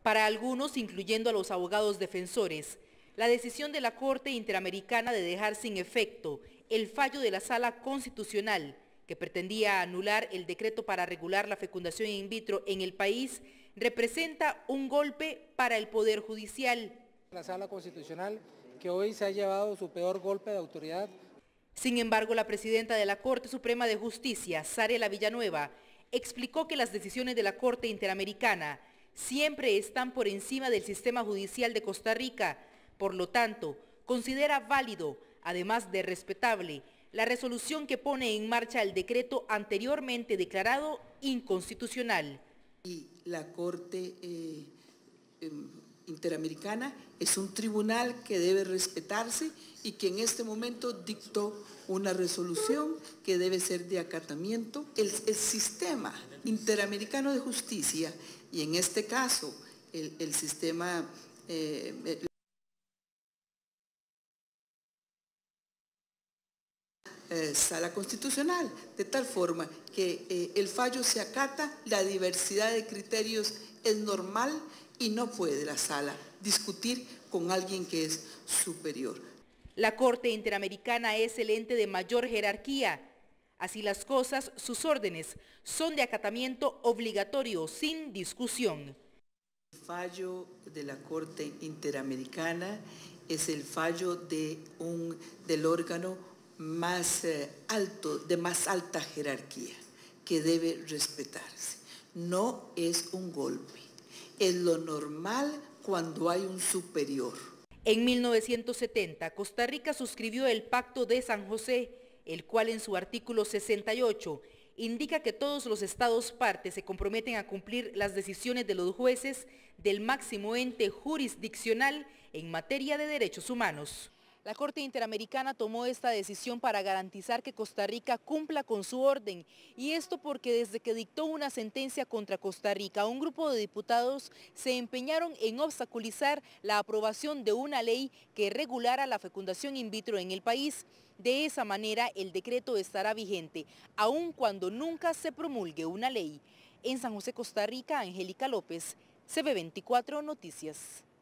Para algunos, incluyendo a los abogados defensores, la decisión de la Corte Interamericana de dejar sin efecto el fallo de la Sala Constitucional que pretendía anular el decreto para regular la fecundación in vitro en el país representa un golpe para el Poder Judicial. La Sala Constitucional que hoy se ha llevado su peor golpe de autoridad. Sin embargo, la presidenta de la Corte Suprema de Justicia, Zarela Villanueva, explicó que las decisiones de la Corte Interamericana siempre están por encima del sistema judicial de Costa Rica. Por lo tanto, considera válido, además de respetable, la resolución que pone en marcha el decreto anteriormente declarado inconstitucional. Y la Corte Interamericana es un tribunal que debe respetarse y que en este momento dictó una resolución que debe ser de acatamiento. El sistema interamericano de justicia, y en este caso el sistema Sala Constitucional, de tal forma que el fallo se acata, la diversidad de criterios es normal y no puede la Sala discutir con alguien que es superior. La Corte Interamericana es el ente de mayor jerarquía. Así las cosas, sus órdenes son de acatamiento obligatorio, sin discusión. El fallo de la Corte Interamericana es el fallo del órgano más alto, de más alta jerarquía, que debe respetarse. No es un golpe, es lo normal cuando hay un superior. En 1970, Costa Rica suscribió el Pacto de San José, el cual en su artículo 68 indica que todos los estados partes se comprometen a cumplir las decisiones de los jueces del máximo ente jurisdiccional en materia de derechos humanos. La Corte Interamericana tomó esta decisión para garantizar que Costa Rica cumpla con su orden, y esto porque desde que dictó una sentencia contra Costa Rica, un grupo de diputados se empeñaron en obstaculizar la aprobación de una ley que regulara la fecundación in vitro en el país. De esa manera, el decreto estará vigente, aun cuando nunca se promulgue una ley. En San José, Costa Rica, Angélica López, CB24 Noticias.